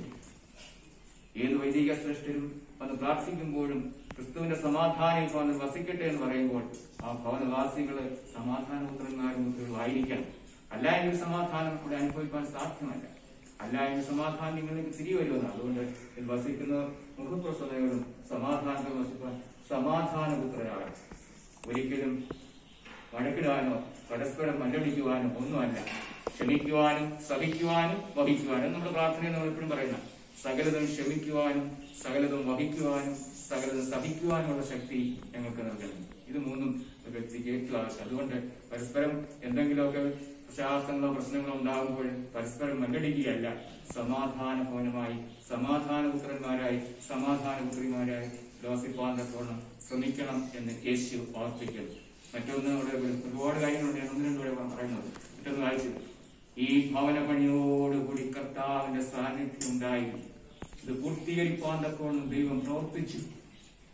ഏത് വൈദിക ശ്രേഷ്ഠരും വന്ന് പ്രാർത്ഥിക്കുമ്പോഴും ക്രിസ്തുവിന്റെ സമാധാനം ഇപ്പോൾ വന്ന് വസിക്കട്ടെ എന്ന് പറയുമ്പോൾ ആ ഭവനവാസികള് സമാധാനപുത്രന്മാരും കുട്ടികളും ആയിരിക്കണം. അല്ല എങ്കിൽ സമാധാനം ഇവിടെ അനുഭവിക്കാൻ സാധ്യമല്ല. അല്ല എങ്കിൽ സമാധാനം നിങ്ങളിലേക്ക് തിരികെ വരുമെന്ന്. അതുകൊണ്ട് ഇതിൽ വസിക്കുന്നവർ മുഖപ്രസന്നതയോടും സമാധാനത്തോടും വസിക്കാൻ സമാധാനപുത്രരാകണം. ഒരിക്കലും വഴക്കിടാനോ പരസ്പരം മല്ലടിക്കുവാനോ ഒന്നുമല്ല. ക്ഷമിക്കുവാനും സഹിക്കുവാനും വഹിക്കുവാനും നമ്മുടെ പ്രാർത്ഥനയിൽ നമ്മൾ എപ്പോഴും പറയുന്ന സകലതും ക്ഷമിക്കുവാനും സകലതും വഹിക്കുവാനും സകലതും സഹിക്കുവാനുള്ള ശക്തി ഞങ്ങൾക്ക് നൽകണം. ഇത് മൂന്നും ഒരു വ്യക്തിക്ക് ഏറ്റവും ആവശ്യം. അതുകൊണ്ട് പരസ്പരം എന്തെങ്കിലുമൊക്കെ പ്രശാസങ്ങളോ പ്രശ്നങ്ങളോ ഉണ്ടാകുമ്പോൾ പരസ്പരം മല്ലടിക്കുകയല്ല, സമാധാന ഭവനമായി സമാധാനപുത്രന്മാരായി സമാധാനപുത്രിമാരായി വസിപ്പാന്തത്തോളം ശ്രമിക്കണം എന്ന് യേശു ഓർപ്പിക്കുന്നു. മറ്റൊന്ന് അവിടെ ഒരുപാട് കാര്യങ്ങളുണ്ട്. ഞാൻ ഒന്ന് രണ്ടുപേരെ പറയുന്നത് മറ്റൊന്ന് വായിച്ചത്, ഈ ഭവന പണിയോടുകൂടി കർത്താവിന്റെ സാന്നിധ്യം ഉണ്ടായിരുന്നു. ഇത് പൂർത്തീകരിപ്പാൻ തക്കോണം ദൈവം പ്രവർത്തിച്ചു.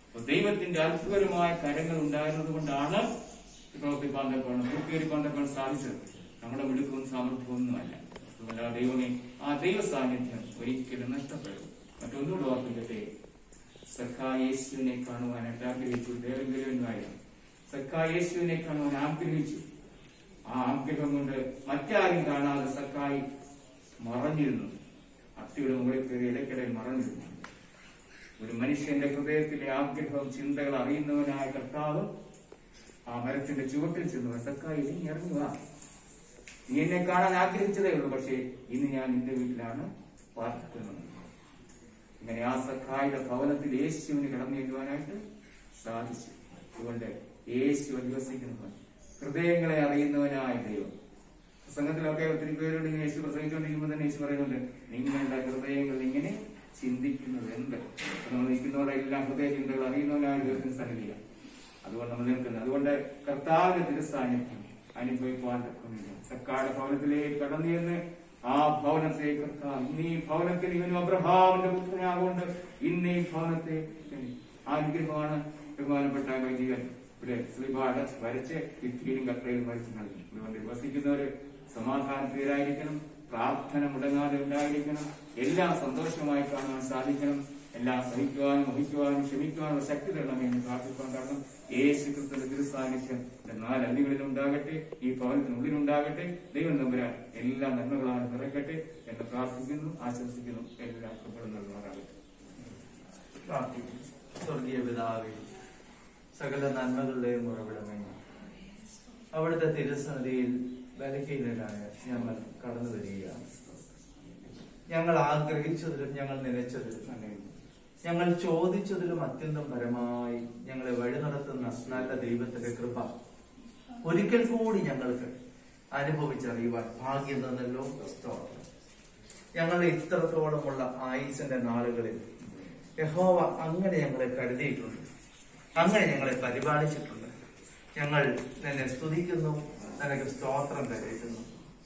അപ്പൊ ദൈവത്തിന്റെ അത്ഭുതകരമായ കരങ്ങൾ ഉണ്ടായിരുന്നത് കൊണ്ടാണ് പ്രവർത്തിപ്പാൻ തക്കവണ്ണം പൂർത്തീകരിക്കാൻ തക്കവണ്ണം സാധിച്ചത്. നമ്മുടെ മിടുക്കവും സാമർഥ്യമൊന്നുമല്ല. അതുകൊണ്ട് ആ ദൈവമേ, ആ ദൈവ സാന്നിധ്യം ഒരിക്കലും നഷ്ടപ്പെടും. മറ്റൊന്നുകൂടെ ഓർപ്പിക്കട്ടെ, സഖായേശുവിനെ കാണുവാനായിട്ട് ആഗ്രഹിച്ചു ദേവഗുരുവന്മാരും. സഖായേശുവിനെ കാണുവാൻ ആഗ്രഹിച്ചു. ആ ആഗ്രഹം കൊണ്ട് മറ്റാരും കാണാതെ സഖായി മറഞ്ഞിരുന്നു. അത്തിയുടെ മുകളിൽ കയറി ഇടയ്ക്കിടയിൽ മറഞ്ഞിരുന്നു. ഒരു മനുഷ്യന്റെ ഹൃദയത്തിലെ ആഗ്രഹവും ചിന്തകൾ അറിയുന്നവനായ കർത്താവ് ആ മരത്തിന്റെ ചുവട്ടിൽ ചെന്നു, സഖായി നീ ഇറങ്ങി വാ, നീ എന്നെ കാണാൻ ആഗ്രഹിച്ചതേ ഉള്ളൂ, പക്ഷേ ഇന്ന് ഞാൻ നിന്റെ വീട്ടിലാണ് പാർക്കുന്നത്. ഇങ്ങനെ ആ സഖായിയുടെ ഭവനത്തിൽ യേശുവിന് കടന്നു ചെല്ലുവാനായിട്ട് സാധിച്ചു. അതുകൊണ്ട് യേശു അധിവസിക്കുന്നവൻ, ഹൃദയങ്ങളെ അറിയുന്നവനായ ദൈവം. പ്രസംഗത്തിലൊക്കെ ഒത്തിരി പേരോട് ഇങ്ങനെ യേശു പ്രസംഗിച്ചുകൊണ്ടിരിക്കുമ്പോൾ തന്നെ യേശു പറയുന്നുണ്ട്, നിങ്ങളുടെ ഹൃദയങ്ങൾ ഇങ്ങനെ ചിന്തിക്കുന്നത് എന്ത്? നമ്മൾ നിൽക്കുന്നവരുടെ എല്ലാം ഹൃദയ ചിന്തകൾ അറിയുന്നവനായ ദൈവത്തിന് സന്നിധിയ. അതുകൊണ്ട് നമ്മൾ നിൽക്കുന്നത്, അതുകൊണ്ട് കർത്താവിന്റെ തിരുസാന്നിധ്യം അനുഭവിക്കുവാൻ തക്കുന്നില്ല. സക്കായുടെ ഭവനത്തിലേക്ക് കടന്നു ചെന്ന് ആ ഭവനത്തെ കർത്താവ്, ഇന്ന് ഈ ഭവനത്തിൽ ഇവനും അബ്രഹാമിന്റെ പുത്രനാകൊണ്ട് ഇന്ന് ഈ ഭവനത്തെ ആ അനുഗ്രഹമാണ് ബഹുമാനപ്പെട്ട വൈദികൻ ഇവിടെ ശ്രീപാട് വരച്ച് ഭിത്തിയിലും കട്ടയിലും വരച്ച് നൽകി. അതുകൊണ്ട് വസിക്കുന്നവര് സമാധാനത്തിലായിരിക്കണം, പ്രാർത്ഥന മുടങ്ങാതെ ഉണ്ടായിരിക്കണം, എല്ലാം സന്തോഷമായി കാണാൻ സാധിക്കണം, എല്ലാം സഹിക്കുവാനും വഹിക്കുവാനും ക്ഷമിക്കുവാനുള്ള ശക്തി തരണമെന്ന് പ്രാർത്ഥിക്കാൻ. കാരണം യേശു ക്രിസ്തുവിന്റെ തിരുസാന്നിധ്യം നാല് അല്ലികളിൽ ഉണ്ടാകട്ടെ, ഈ ഭവനത്തിനുള്ളിലുണ്ടാകട്ടെ. ദൈവം തമ്പുരാൻ എല്ലാ നന്മകളാണ് നിറയ്ക്കട്ടെ എന്ന് പ്രാർത്ഥിക്കുന്നു, ആശംസിക്കുന്നു. എല്ലാ കൃപകളും നൽകുമാറാകട്ടെ. പ്രാർത്ഥിക്കുന്നു. സ്വർഗീയ പിതാവേ, സകല നന്മകളുടെയും ഉറവിടമേ, അവിടുത്തെ തിരുസന്നിധിയിൽ ബലഹീനരായ ഞങ്ങൾ കടന്നു വരികയാണ്. ഞങ്ങൾ ആഗ്രഹിച്ചതിലും ഞങ്ങൾ നിലച്ചതിലും ഞങ്ങൾ ചോദിച്ചതിലും അത്യന്തം പരമായി ഞങ്ങളെ വഴി നടത്തുന്ന നല്ല ദൈവത്തിന്റെ കൃപ ഒരിക്കൽ കൂടി ഞങ്ങൾക്ക് അനുഭവിച്ചറിയുവാൻ ഭാഗ്യം തന്നല്ലോ. സ്തോത്രം. ഞങ്ങളുടെ ഇത്രത്തോളമുള്ള ആയുസിന്റെ നാളുകളിൽ യഹോവ അങ്ങനെ ഞങ്ങളെ കരുതിയിട്ടുണ്ട്, അങ്ങനെ ഞങ്ങളെ പരിപാലിച്ചിട്ടുണ്ട്. ഞങ്ങൾ നിന്നെ സ്തുതിക്കുന്നു, നിനക്ക് സ്തോത്രം കരയുന്നു.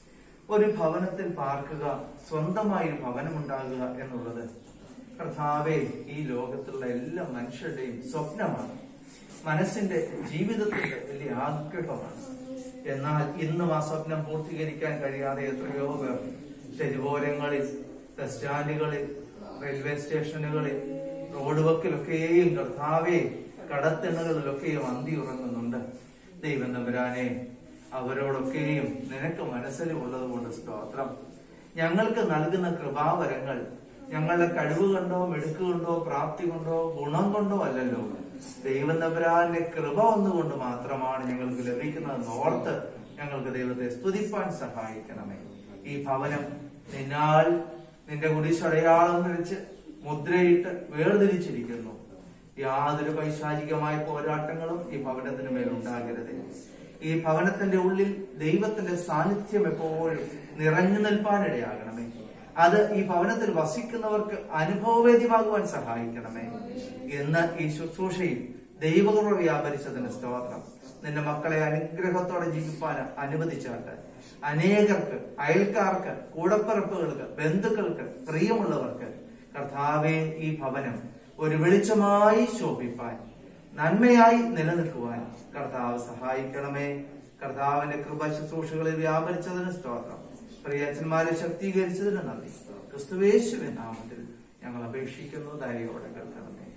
ഒരു ഭവനത്തിൽ പാർക്കുക, സ്വന്തമായൊരു ഭവനമുണ്ടാകുക എന്നുള്ളത് കർത്താവേ ഈ ലോകത്തുള്ള എല്ലാ മനുഷ്യരുടെയും സ്വപ്നമാണ്, മനസ്സിന്റെ ജീവിതത്തിന്റെ വലിയ ആഗ്രഹമാണ്. എന്നാൽ ഇന്നും ആ സ്വപ്നം പൂർത്തീകരിക്കാൻ കഴിയാതെ എത്രയോ പേർ തെരുവോരങ്ങളിൽ, ബസ് സ്റ്റാൻഡുകളിൽ, റെയിൽവേ സ്റ്റേഷനുകളിൽ, റോഡ് വക്കിലൊക്കെയും കർത്താവേ കടത്തിണ്ണകളിലൊക്കെയും അന്തി ഉറങ്ങുന്നുണ്ട്. ദൈവം തമ്പുരാനെ, അവരോടൊക്കെയും നിനക്ക് മനസ്സിലുള്ളത് കൊണ്ട് സ്തോത്രം. ഞങ്ങൾക്ക് നൽകുന്ന കൃപാവരങ്ങൾ ഞങ്ങളുടെ കഴിവ് കൊണ്ടോ മിടുക്ക് കൊണ്ടോ പ്രാപ്തി കൊണ്ടോ ഗുണം കൊണ്ടോ അല്ലല്ലോ, ദൈവം തമ്പുരാന്റെ കൃപ ഒന്നുകൊണ്ട് മാത്രമാണ് ഞങ്ങൾക്ക് ലഭിക്കുന്നതെന്ന് ഓർത്ത് ഞങ്ങൾക്ക് ദൈവത്തെ സ്തുതിപ്പാൻ സഹായിക്കണമേ. ഈ ഭവനം നിന്നാൽ നിന്റെ കുരിശടയാളം ധരിച്ച് മുദ്രയിട്ട് വേർതിരിച്ചിരിക്കുന്നു. യാതൊരു പൈശാചികമായ പോരാട്ടങ്ങളും ഈ ഭവനത്തിന് മേൽ ഉണ്ടാകരുത്. ഈ ഭവനത്തിന്റെ ഉള്ളിൽ ദൈവത്തിന്റെ സാന്നിധ്യം എപ്പോഴും നിറഞ്ഞു നിൽപ്പാനിടയാകണമേ. അത് ഈ ഭവനത്തിൽ വസിക്കുന്നവർക്ക് അനുഭവവേദ്യമാകുവാൻ സഹായിക്കണമേ. എന്ന് ഈ ശുശ്രൂഷയിൽ ദൈവകൃപ വ്യാപരിച്ചതിന് സ്തോത്രം. നിന്റെ മക്കളെ അനുഗ്രഹത്തോടെ ജീവിപ്പാൻ അനുവദിച്ചാട്ട് അനേകർക്ക്, അയൽക്കാർക്ക്, കൂടപ്പിറപ്പുകൾക്ക്, ബന്ധുക്കൾക്ക്, പ്രിയമുള്ളവർക്ക് കർത്താവേ ഈ ഭവനം ഒരു വെളിച്ചമായി ശോഭിപ്പാൻ, നന്മയായി നിലനിൽക്കുവാൻ കർത്താവ് സഹായിക്കണമേ. കർത്താവിന്റെ കൃപ ശുശ്രൂഷകളിൽ വ്യാപരിച്ചതിന് സ്തോത്രം. പ്രിയച്ചന്മാരെ ശക്തീകരിച്ചതിന് നന്ദി. ക്രിസ്തുയേശുവിൻ നാമത്തിൽ ഞങ്ങൾ അപേക്ഷിക്കുന്നു, ദയയോടെ കേൾക്കണമേ.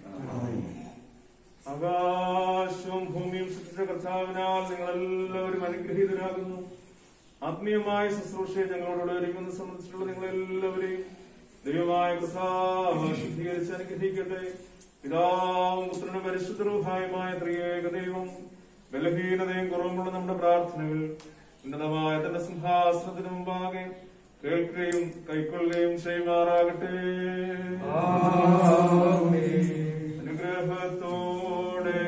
ആകാശവും ഭൂമിയും സൃഷ്ടിച്ച കർത്താവിനാൽ നിങ്ങളെല്ലാവരും അനുഗ്രഹീതരാകുന്നു. ആത്മീയമായ ശുശ്രൂഷയെ ഞങ്ങളോട് ഒരുക്കുന്നത് സംബന്ധിച്ചിട്ടുള്ള നിങ്ങളെല്ലാവരെയും ദൈവമായ കർത്താവ് ശുദ്ധീകരിച്ച് അനുഗ്രഹിക്കട്ടെ. പിതാവും പുത്രനും പരിശുദ്ധ റൂഹായുമായ ത്രിയേക ദൈവം ബലഹീനതയും കുറവുമുള്ള നമ്മുടെ പ്രാർത്ഥനകൾ ഉന്നതമായ തന്റെ സിംഹാസനത്തിന് മുമ്പാകെ കേൾക്കുകയും കൈക്കൊള്ളുകയും ചെയ്യുമാറാകട്ടെ. അനുഗ്രഹത്തോടെ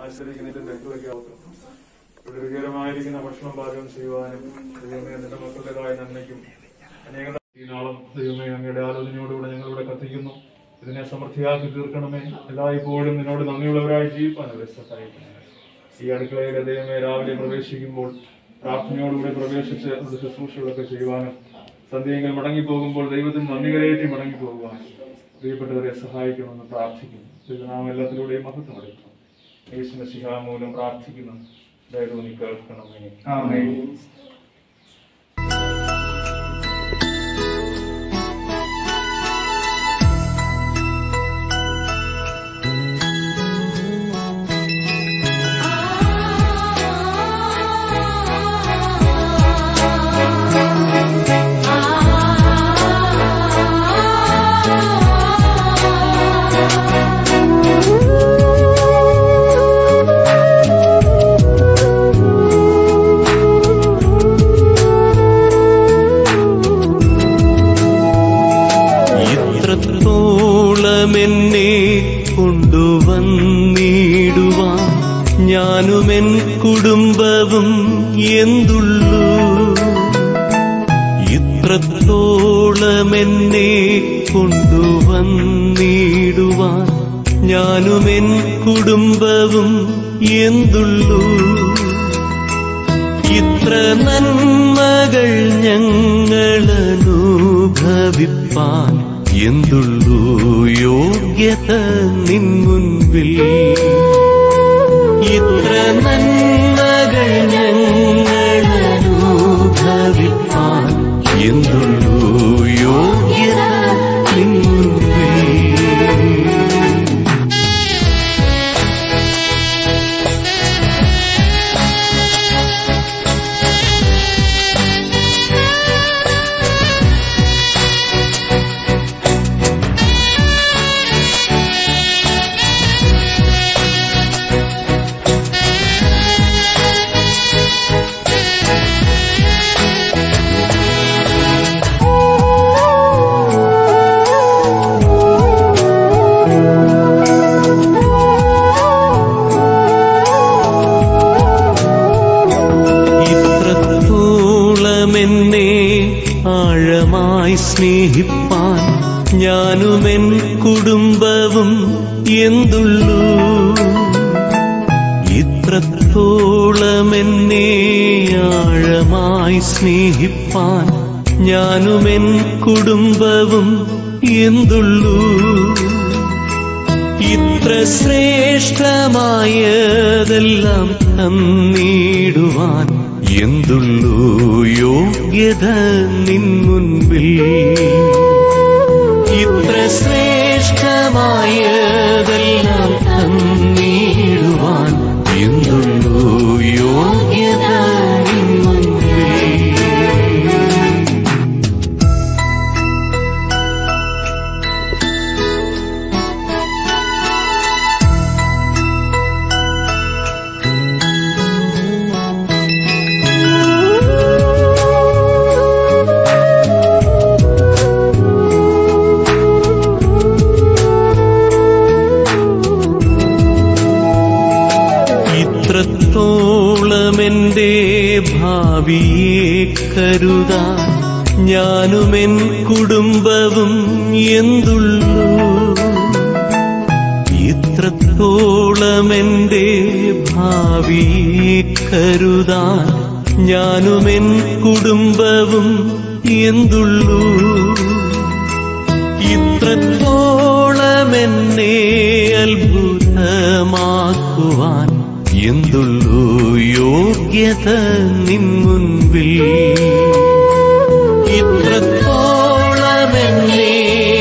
ആശ്രയിക്കുന്നതിൽ വ്യക്തതയ്ക്കാവത്തും ഇവിടെ രുചികരമായിരിക്കുന്ന ഭക്ഷണം പാചകം ചെയ്യുവാനും ദൈവമേ നിന്റെ മക്കളുടേതായ നന്മയ്ക്കും അനേക ഈ നാളും ദൈവമേ അങ്ങയുടെ ആലോചനയോടുകൂടെ ഞങ്ങളിവിടെ കത്തിക്കുന്നു. ഇതിനെ സമൃദ്ധിയാക്കി തീർക്കണമേ. എല്ലായ്പ്പോഴും നിന്നോട് നന്ദിയുള്ളവരായി ജീവിപ്പാൻ അവരെ സഹായിക്കണമേ. ഈ അടുക്കളയിലെ ദൈവമേ രാവിലെ പ്രവേശിക്കുമ്പോൾ പ്രാർത്ഥനയോടുകൂടി പ്രവേശിച്ച് അത് ശുശ്രൂഷകളൊക്കെ ചെയ്യുവാനും സന്ധ്യയെങ്കിൽ മടങ്ങിപ്പോകുമ്പോൾ ദൈവത്തിന് നന്ദി കരയേറ്റി മടങ്ങിപ്പോകുവാനും പ്രിയപ്പെട്ടവരെ സഹായിക്കണമെന്ന് പ്രാർത്ഥിക്കുന്നു. നാം എല്ലാത്തിലൂടെയും മഹത്വം എടുക്കണം. യേശു മശിഹാ മൂലം പ്രാർത്ഥിക്കുന്നു. ദൈവം നീ കേൾക്കണമേ. ആമേൻ. എന്നെ കൊണ്ടുവന്നിടുവാൻ ഞാനുമെൻ കുടുംബവും എന്തുള്ളൂ. ഇത്രത്തോളം എന്നെ കൊണ്ടുവന്നിടുവാൻ ഞാനുമെൻ കുടുംബവും എന്തുള്ളൂ. ഇത്ര നന്മകൾ ഞങ്ങളനുഭവിപ്പാൻ എന്തുള്ളൂ യോഗ്യത നിൻ മുൻപിൽ. ഇത്ര നന്മകൾ ഞങ്ങളനുഭവിപ്പാൻ എന്തുള്ളൂ യോഗ്യത നിൻ മുൻപിൽ. ആഴമായി സ്നേഹിപ്പാൻ ഞാനുമെൻ കുടുംബവും എന്തുള്ളൂ. ഇത്രത്തോളം എന്നെ ആഴമായി സ്നേഹിപ്പാൻ ഞാനുമെൻ കുടുംബവും എന്തുള്ളൂ. ഇത്ര ശ്രേഷ്ഠമായതെല്ലാം തന്നിടുവാൻ എന്തുള്ളൂ യോഗ്യത നിൻ മുൻപിൽ. ഇത്ര ശ്രേഷ്ഠമായതെല്ലാം തന്നിടുവാൻ എന്തുള്ളൂ യോഗ്യത നിൻ മുൻപിൽ. ഇത്രത്തോളം എന്റെ ഭാവിയെ കരുതാൻ ഞാനുമെൻ കുടുംബവും എന്തുള്ളൂ. ഇത്രത്തോളം എന്റെ ഭാവിയെ കരുതാൻ ഞാനുമെൻ കുടുംബവും എന്തുള്ളൂ. ഇത്രത്തോളം എന്നെ അത്ഭുതമാക്കുവാൻ എന്തുള്ളൂ യോഗ്യത നിൻ മുൻപിൽ. ഇത്രത്തോളം എന്നെ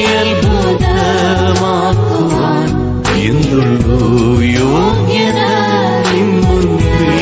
അത്ഭുതമാക്കുവാൻ എന്തുള്ളൂ യോഗ്യത നിൻ മുൻപിൽ.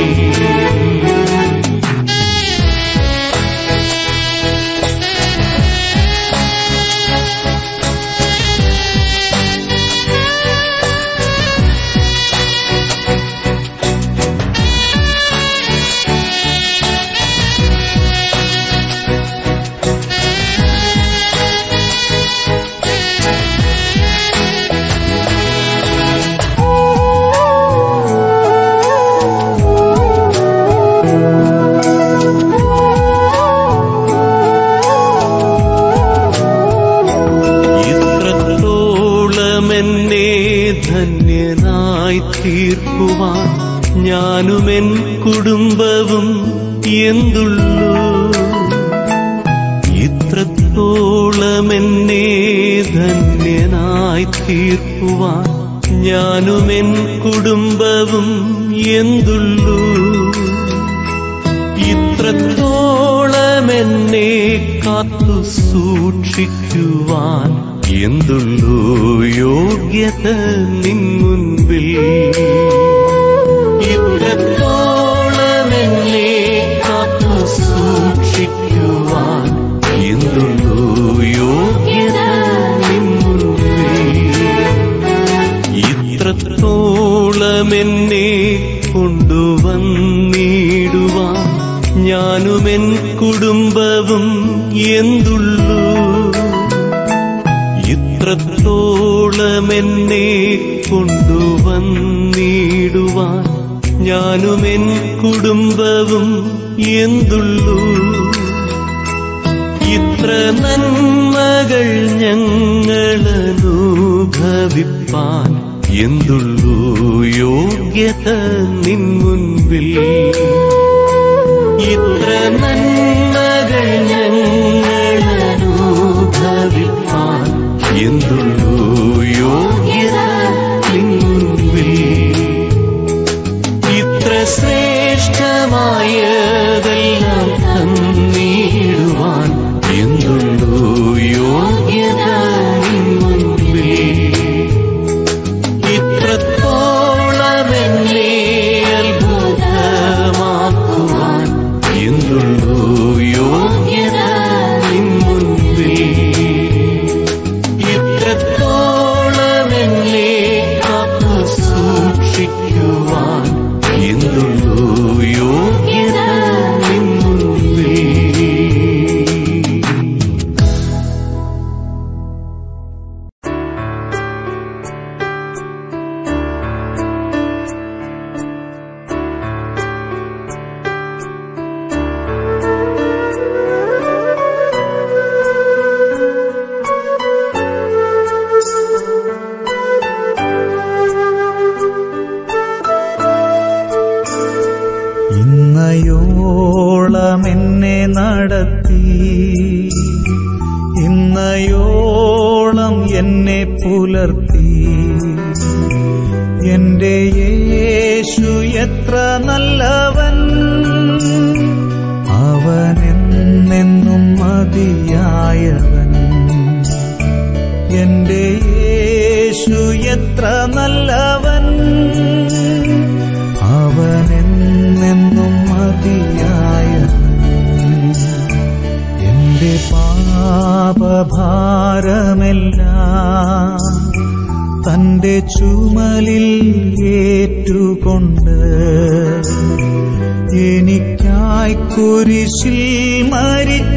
തീർക്കുവാൻ ഞാനുമെൻ കുടുംബവും എന്തുള്ളൂ. ഇത്രത്തോളം എന്നെ ധന്യനായി തീർക്കുവാൻ ഞാനുമെൻ കുടുംബവും എന്തുള്ളൂ. ഇത്രത്തോളം എന്നെ കാത്തു സൂക്ഷിക്കുവാൻ എന്തുള്ളൂ യോഗ്യത നിൻ മുൻപിൽ. ഇത്രത്തോളം എന്നെ കാത്തു സൂക്ഷിക്കുവാൻ എന്തുള്ളൂ യോഗ്യത നിൻ മുൻപിൽ. ഇത്രത്തോളം എന്നെ കൊണ്ടുവന്നിടുവാൻ ഞാനുമെൻ കുടുംബവും എന്തുള്ളൂ. ഇത്രത്തോളം എന്നെ കൊണ്ടുവന്നിടുവാൻ ഞാനുമെൻ കുടുംബവും എന്തുള്ളൂ. ഇത്ര നന്മകൾ ഞങ്ങളനുഭവിപ്പാൻ എന്തുള്ളൂ യോഗ്യത നിൻ മുൻപിൽ. ഇത്ര നന്മകൾ ഞങ്ങളനുഭവിപ്പാൻ എന്തുള്ളൂ യോഗ്യത നിൻ മുൻപിൽ. ഇത്ര ശ്രേഷ്ഠമായതെല്ലാം തന്നിടുവാൻ എന്തുള്ളൂ യോഗ്യത നിൻ മുൻപിൽ. ഇത്രത്തോളം എന്നെ അത്ഭുതമാക്കുവാൻ എന്തുള്ളൂ യോഗ്യത നിൻ മുൻപിൽ. ഇത്രത്തോളം എന്നെ കാത്തു സൂക്ഷിക്കുവാൻ എന്തുള്ളൂ യോഗ്യത നിൻ മുൻപിൽ. ഇന്നയോളം എന്നെ നടത്തി, ഇന്നയോളം എന്നെ പുലർത്തി. എന്റെ യേശു എത്ര നല്ലവൻ, അവനെന്നെന്നും മതിയായവൻ. എന്റെ യേശു എത്ര നല്ലവൻ, അവനെന്നെന്നും മതിയായവൻ. എന്റെ പാപഭാരമെല്ലാം തന്റെ ചുമലിൽ ഏറ്റുകൊണ്ട് എനിക്കായി കുരിശിൽ മരിച്ച